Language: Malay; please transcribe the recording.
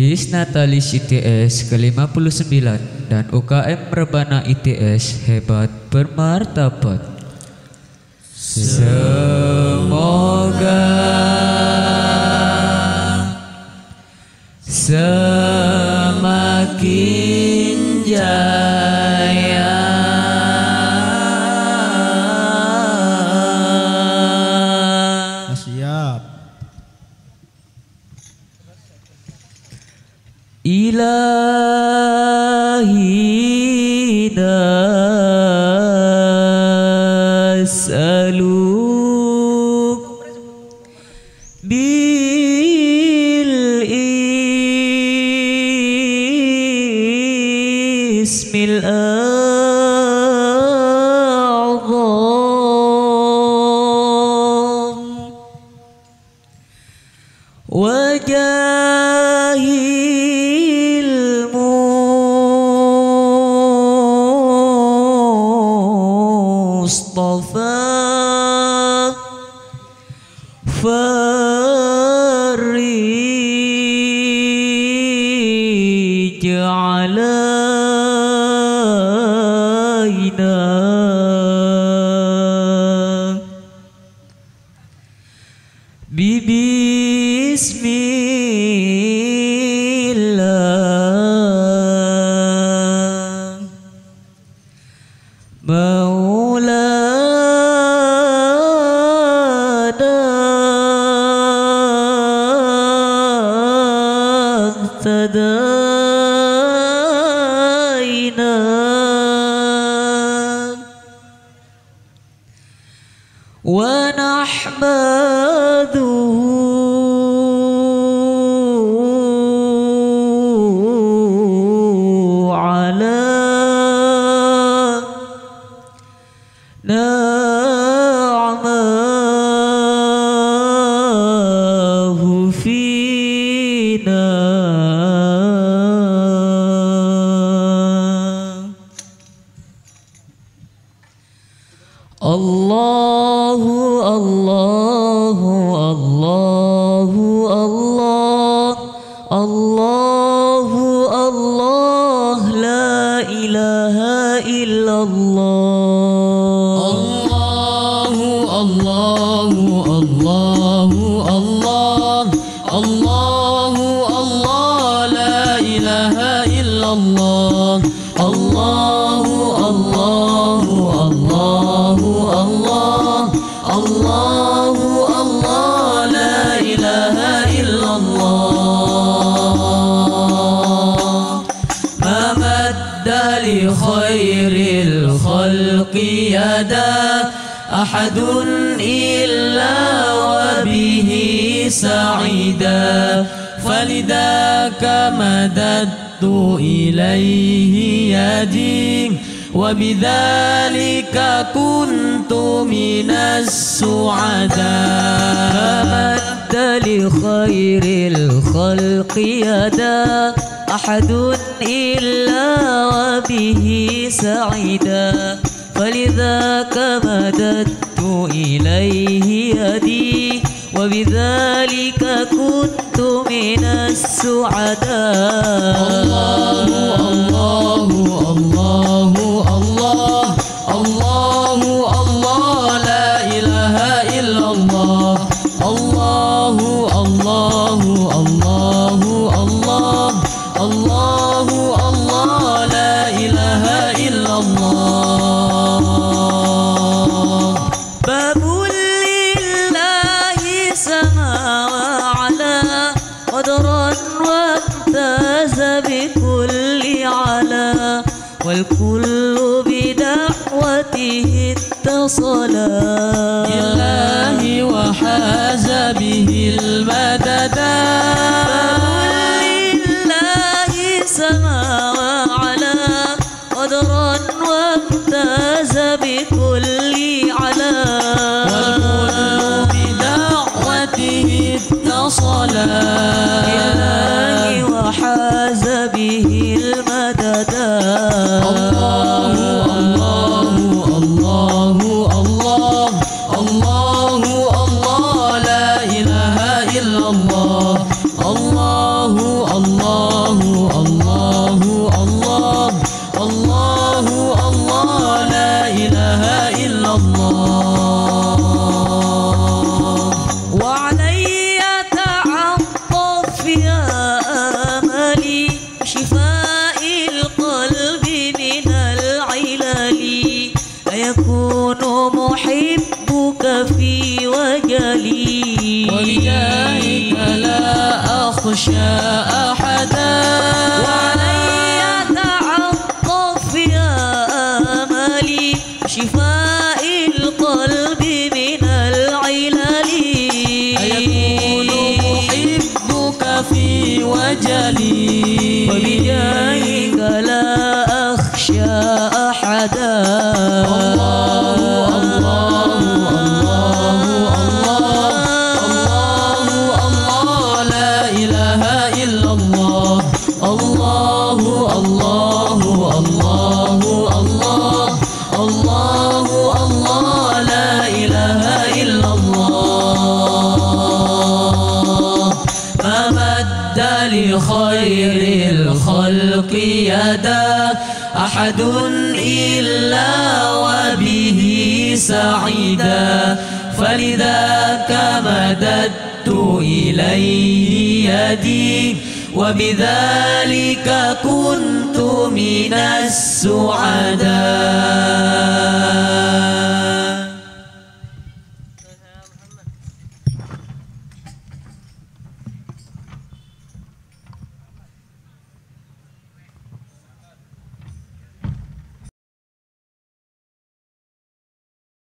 His Natalis ITS ke-59 dan UKM Rebana ITS hebat bermartabat. Semoga semakin jaya. Siap. Ilahi nas'aluk bil ismil a'zam wajahil Mustafa farij alaina bismillah maulana tadaina wa nahmaduhu ala na'amahu fina Allahu Allahu Allahu Allah Allahu Allah la ilaha illallah Allahu Allahu Allahu Allah Allahu Allah la ilaha illallah Allahu Allahu Allahu Allah Allahu Allah la ilaha illallah ma madda li khairil khalqi yada ahadun illa wa bihi sa'ida falidaka madattu ilayhi yadi wa bidzalika kuntu minas su'ada madda li khairil khalqi yada ahadun illa wa bihi sa'ida فلذاك مددت إليه يدي وبذلك كنت من السعداء الله الله الله الله الله الله لا إله إلا الله الله الله الله الله الله الله لا إله إلا الله باب لله سما وعلا قدرا وامتاز بكل علا والكل بدعوته اتصلا لله وحاز به المددا باب لله سما وعلا قدرا وامتاز بكل علا والكل بدعوته اتصلا لله وحاز به المددا الله الله الله الله الله الله لا إله إلا الله الله الله الله. وعلي تعطف يا أملي شفاء القلب من العلل أيكون محبك في وجلي ولجاهك لا أخشى أحدا وعلي تعطف يا أملي شفاء القلب من العلل أيكون محبك في وجلي وبجاهك لا أخشى أحدا لخير الخلق يدا أحد إلا وبه سعيدا فلذاك مددت إليه يدي وبذلك كنت من السعداء.